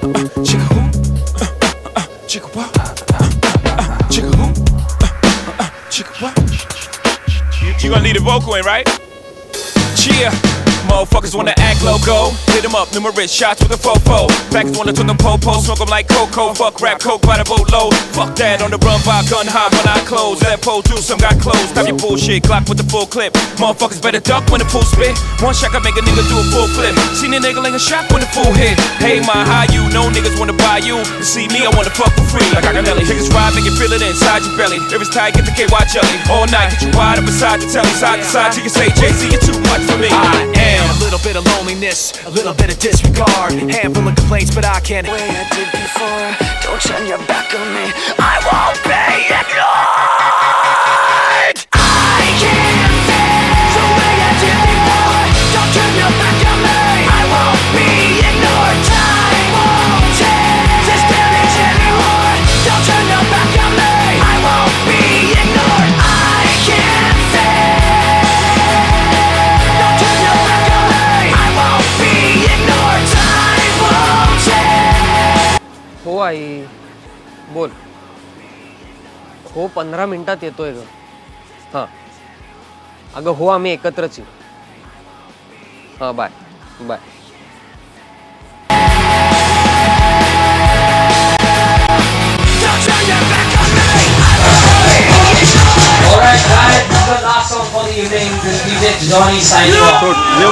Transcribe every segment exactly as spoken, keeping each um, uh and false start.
Chicka who? Chicka what? Chicka who? Chicka what? You gonna leave the vocal in, right? Cheer. Motherfuckers wanna act loco. Hit them up, numerous shots with a fofo. Backers wanna turn them po-po, smoke them like cocoa. Fuck rap, coke by the boatload. Fuck that, on the run by gun high when I close. That pole do some got closed. Stop your bullshit, Glock with the full clip. Motherfuckers better duck when the full spit. One shot can make a nigga do a full flip. Seen a nigga like a shot when the full hit. Hey, my how you? No niggas wanna buy you. You see me, I wanna fuck for free. Like I got belly. Niggas ride, make you feel it inside your belly. If it's tight, get the K Y jelly. All night, get you wide up beside the telly. Side to side, till you say, Jay-Z, you're too much for me. I am a little bit of loneliness, a little bit of disregard, handful of complaints, but I can't. Way I did before, don't turn your back on me. I won't be ignored. I can't feel the way I did before. Don't turn your back on me. I won't be ignored. Time won't change this damage anymore. Don't turn your back on me. I won't be ignored. I can't feel. Don't turn your back on me. I won't be ignored. Time won't change. हो आई बोल. हो पंधरा मिनिटात येतोय ग. हां अगं हो आम्ही एकत्रच येऊ. हां bye bye. Alright guys, this is the last song for the evening. This is D J Johnny signing off.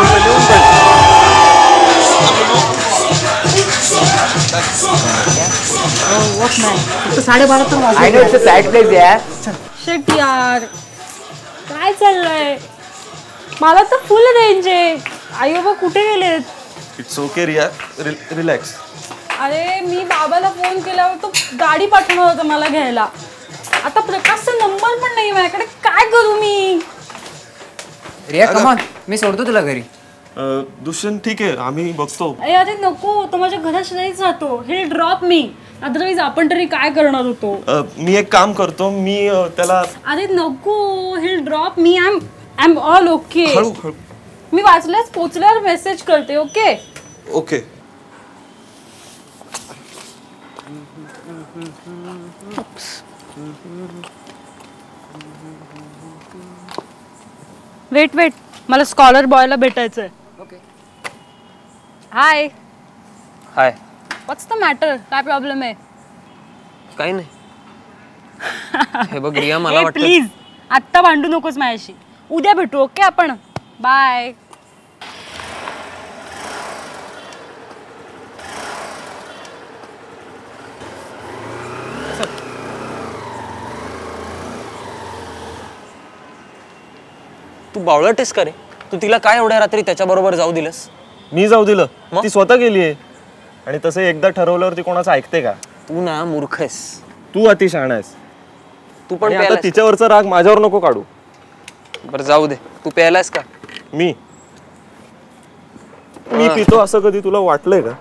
साडेबारा तर I know it's a sad place यार. शिट यार काय चाललंय. मला तर फुल रेंज आहे. आई बाबा कुठे गेलेत. It's okay Riya, relax. अरे मी बाबाला फोन केल्यावर तो गाडी पाठवणार होता मला घ्यायला. आता प्रकाशचा नंबर पण नाही माझ्याकडे. काय करू मी. रिया कम ऑन, मी सोडतो तुला घरी. दुष्यंत ठीक आहे, आम्ही बघतो. अरे नको, तो माझ्या घरात नाहीच राहतो. हे ड्रॉप मी. अदरवाईज आपण तरी काय करणार होतो. मी एक काम करतो, मी त्याला. अरे नको, हे drop me. I am I am all okay. मी वाचल्यास पोचल्यावर मेसेज करते. Okay okay. वेट वेट मला स्कॉलर बॉयला भेटायचंय. Okay. Hi hi. What's the matter. काय प्रॉब्लेम आहे. काही नाही. हे बघ रिया मला वाटतं प्लीज आत्ता भांडू नकोस माझ्याशी. उद्या भेटू. ओके आपण. बाय. तू बावळटेस का रे. तू तिला काय एवढ्या रात्री त्याच्याबरोबर जाऊ दिलंस. मी जाऊ दिलं. ती स्वतः गेली आहे. आणि तसं एकदा ठरवल्यावर ती कोणाचं ऐकते का. तू ना मूर्ख आहेस. तू अति शहाणा आहेस. तू पण आता तिच्यावरचा राग माझ्यावर नको काढू. बरं जाऊ दे. तू प्यायलास का. मी मी पितो असं कधी तुला वाटलंय का.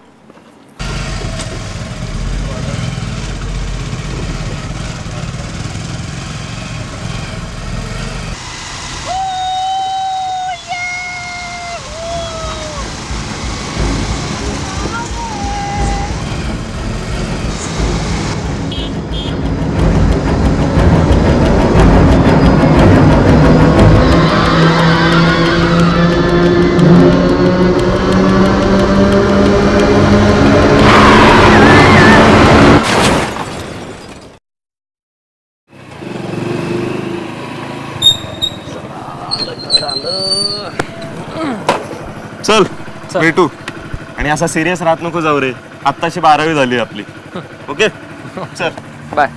चल भेटू. आणि असा सिरियस राहत नको जाऊ रे. आत्ताशी बारावी झाली आपली. ओके चल बाय.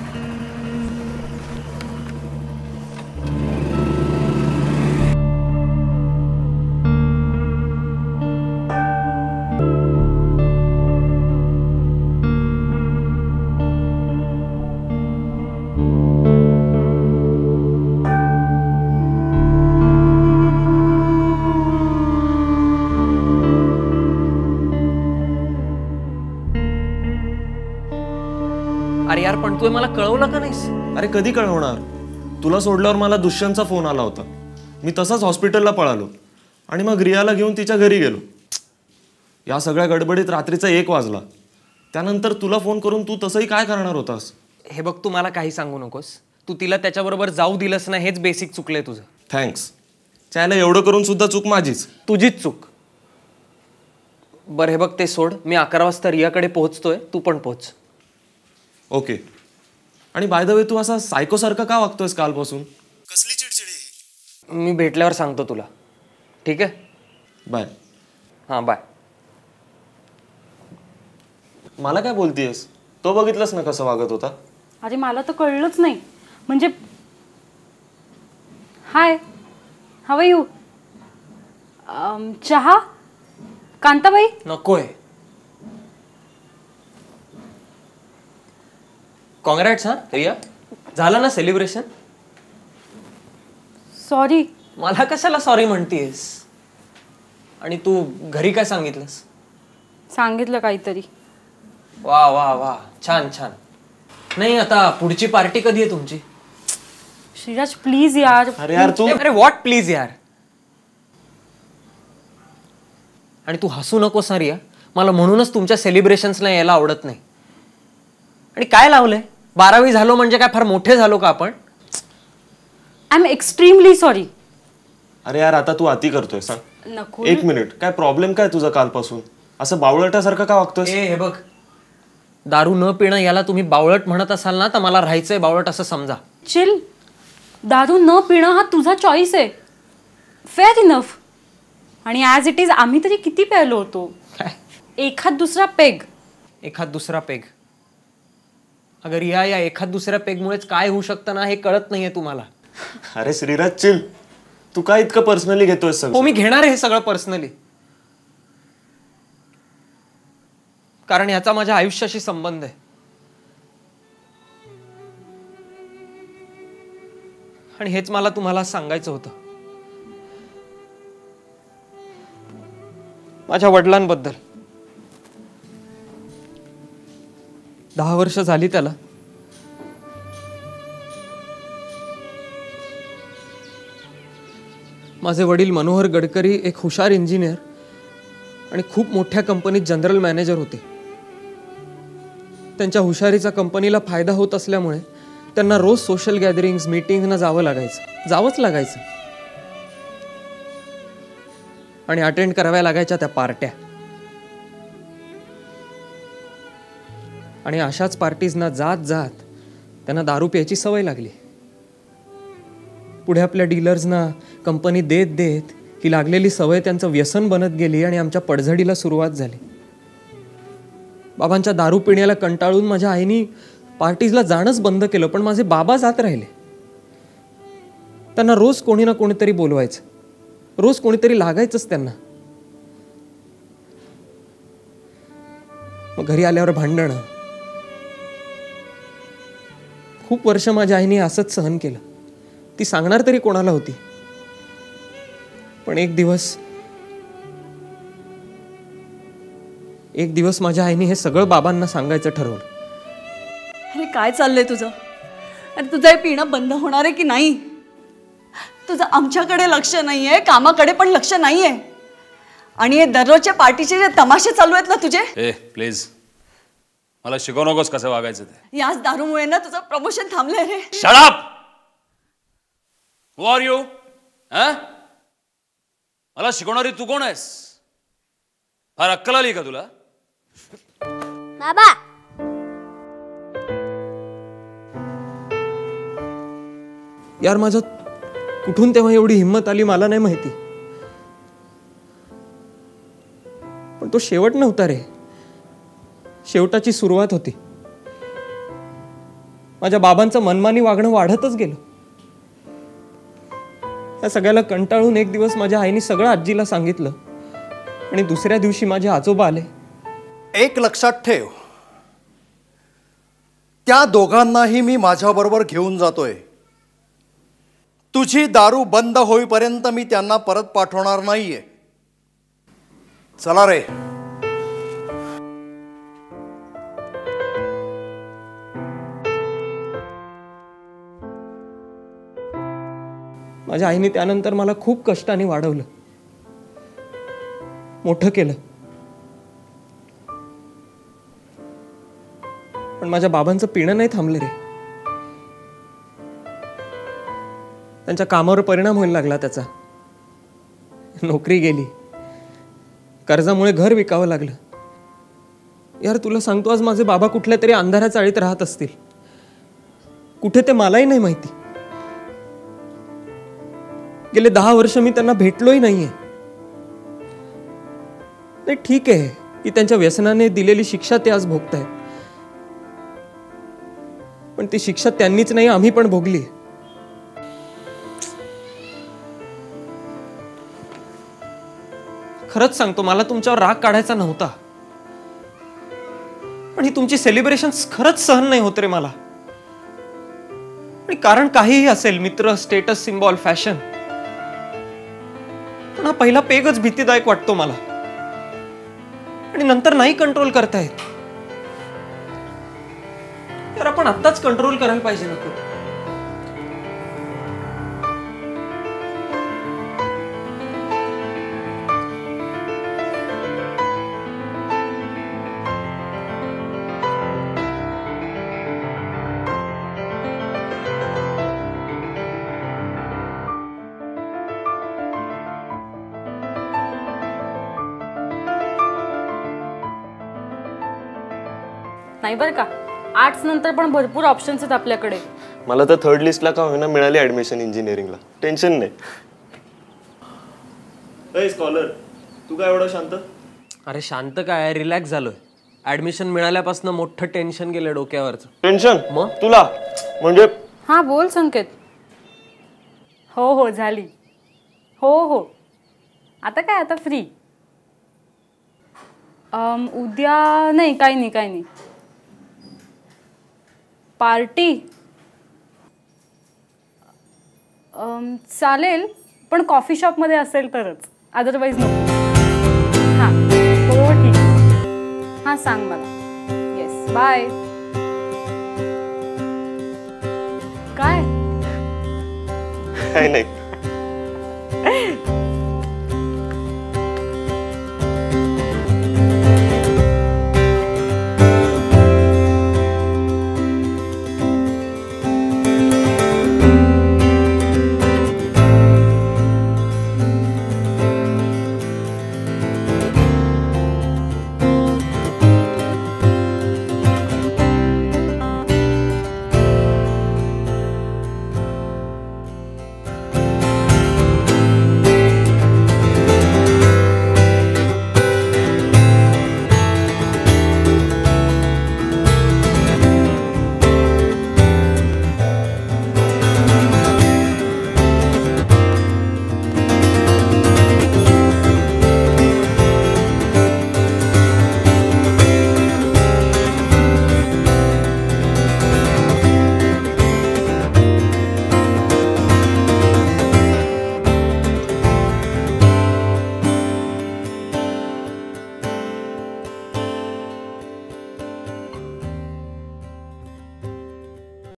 अरे यार पण तू मला कळवलं का नाहीस. अरे कधी कळवणार. तुला सोडल्यावर मला दुष्यंतचा फोन आला होता. मी तसाच हॉस्पिटलला पळालो आणि मग रियाला घेऊन तिच्या घरी गेलो. या सगळ्या गडबडीत रात्रीचा एक वाजला. त्यानंतर तुला फोन करून तू तसंही काय करणार होतास? हे बघ, तू मला काही सांगू नकोस. तू तिला त्याच्याबरोबर जाऊ दिलंस ना, हेच बेसिक चुकलंय तुझं. थँक्स. चायला एवढं करून सुद्धा चूक माझीच. तुझीच चूक. बरं हे बघ, ते सोड. मी अकरा वाजता रियाकडे पोहोचतोय, तू पण पोहोच. ओके. आणि बाय द वे, तू असा सायकोसारखा का वागतोयस कालपासून? कसली चिडचिडी? मी भेटल्यावर सांगतो तुला, ठीक आहे? बाय. हां बाय. मला काय बोलतीयस? तो बघितलंस ना कसं वागत होता? अरे मला तर कळलंच नाही. म्हणजे हाय, हाव यू? चहा? कांताबाई? नकोय. कॉंग्रॅट्स हा रिया, झालं ना सेलिब्रेशन? सॉरी. मला कशाला सॉरी म्हणतेस? आणि तू घरी काय सांगितलंस? सांगितलं काहीतरी. वा वा वा, छान छान. नाही, आता पुढची पार्टी कधी आहे तुमची? श्रीराज प्लीज यार. अरे यार तू. अरे व्हॉट प्लीज यार? आणि तू हसू नकोस ना रिया, मला म्हणूनच तुमच्या सेलिब्रेशन्सला यायला आवडत नाही. आणि काय लावलंय? बारावी झालो म्हणजे काय फार मोठे झालो का आपण? I am extremely sorry. अरे यार आता तू अति करतोय. सांग. नको. एक मिनिट, काय प्रॉब्लेम काय तुझा कालपासून? असं बावळटासारखं का वागतोय? ए हे बघ, दारू न पिणं याला तुम्ही बावळट म्हणत असाल ना, तर मला राहायचंय बावळट असं समजा. चिल. दारू न पिणं हा तुझा चॉईस आहे. Fair enough. आणि ॲज इट इज आम्ही तरी किती प्यायलो होतो? काय एखाद दुसरा पेग. एखाद दुसरा पेग? अगर या या एखाद दुसऱ्या पेगमुळेच काय होऊ शकतं ना, हे कळत नाहीये तुम्हाला. अरे श्रीराज चिल. तू काय इतकं पर्सनली घेतोयस? हो, मी घेणार आहे हे सगळं पर्सनली, कारण याचा माझ्या आयुष्याशी संबंध आहे. आणि हेच मला तुम्हाला सांगायचं होतं. माझ्या वडिलांबद्दल. दहा वर्ष झाली त्याला. माझे वडील मनोहर गडकरी एक हुशार इंजिनियर आणि खूप मोठ्या कंपनीत जनरल मॅनेजर होते. त्यांच्या हुशारीचा कंपनीला फायदा होत असल्यामुळे त्यांना रोज सोशल गॅदरिंग्स, मीटिंगना जावं लागायचं. जावंच लागायचं. आणि अटेंड कराव्या लागायच्या त्या पार्ट्या. आणि अशाच पार्टीजना जात जात त्यांना दारू प्यायची सवय लागली. पुढे आपल्या डीलर्सना कंपनी देत देत ही लागलेली सवय त्यांचं व्यसन बनत गेली आणि आमच्या पडझडीला सुरुवात झाली. बाबांच्या दारू पिण्याला कंटाळून माझ्या आईनी पार्टीजला जाणंच बंद केलं, पण माझे बाबा जात राहिले. त्यांना रोज कोणी ना कोणीतरी बोलवायचं, रोज कोणीतरी लागायचंच त्यांना. मग घरी आल्यावर भांडणं. खूप वर्ष माझ्या आईने असंच सहन केलं. ती सांगणार तरी कोणाला होती? पण एक दिवस एक दिवस माझ्या आईने हे सगळं बाबांना सांगायचं ठरवलं. अरे काय चाललंय तुझं? अरे तुझं हे पिणं बंद होणार आहे की नाही? तुझं आमच्याकडे लक्ष नाहीये, कामाकडे पण लक्ष नाहीये. आणि हे दररोजच्या पार्टीचे जे तमाशे चालू आहेत ना तुझे. ए प्लीज, मला शिकवू नकोस कसं वागायचं ते. याच दारूमुळे ना तुझं प्रमोशन थांबलंय रे. Shut up. Who are you? हा, मला शिकवणारी तू कोण आहेस? फार अक्कल आली का तुला? बाबा, यार माझं कुठून तेव्हा एवढी हिंमत आली मला नाही माहिती. पण तो शेवट नव्हता रे, शेवटाची सुरुवात होती. माझ्या बाबांचं मनमानी वागणं वाढतच गेलं. या सगळ्याला कंटाळून एक दिवस माझ्या आईने सगळं आजीला सांगितलं आणि दुसऱ्या दिवशी माझे आजोबा आले. एक लक्षात ठेव, त्या दोघांनाही मी माझ्याबरोबर घेऊन जातोय. तुझी दारू बंद होईपर्यंत मी त्यांना परत पाठवणार नाहीये. चला रे. माझ्या आईने त्यानंतर मला खूप कष्टाने वाढवलं, मोठं केलं. पण माझ्या बाबांचं पिणं नाही थांबलं रे. त्यांच्या कामावर परिणाम व्हायला लागला त्याचा. नोकरी गेली, कर्जामुळे घर विकावं लागलं. यार तुला सांगतो, आज माझे बाबा कुठल्या तरी अंधाऱ्या चाळीत राहत असतील. कुठे ते मलाही नाही माहिती. गेले दहा वर्ष मी त्यांना भेटलोही नाहीये. ते ठीक आहे की त्यांच्या व्यसनाने दिलेली शिक्षा ते आज भोगतायत, पण ती शिक्षा त्यांनीच नाही, आम्ही पण भोगली. खरंच सांगतो, मला तुमच्यावर राग काढायचा नव्हता, पण ही तुमची सेलिब्रेशन्स खरंच सहन नाही होत रे मला. आणि कारण काहीही असेल, मित्र, स्टेटस सिम्बॉल, फॅशन, पण हा पहिला पेगच भीतीदायक वाटतो मला. आणि नंतर नाही कंट्रोल करता येत. तर आपण आत्ताच कंट्रोल करायला पाहिजे नको? नाही बरं का, आर्ट्स नंतर पण भरपूर ऑप्शन्स आहेत आपल्याकडे. मला तर थर्ड लिस्टला का होईना मिळाली ऍडमिशन इंजिनिअरिंगला. टेन्शन नाही. स्कॉलर, तू काय एवढं शांत? अरे शांत काय, रिलॅक्स झालोय. ऍडमिशन मिळाल्यापासून मोठं टेन्शन गेलं डोक्यावरचं. टेन्शन मग तुला म्हणजे? हा बोल संकेत. हो हो झाली. हो हो आता काय, आता फ्री. उद्या नाही, काही नाही काही नाही. पार्टी चालेल, पण कॉफी शॉपमध्ये असेल तरच, अदरवाईज नको. हां हो ठीक. हां सांग मला. Yes bye. काय नाही.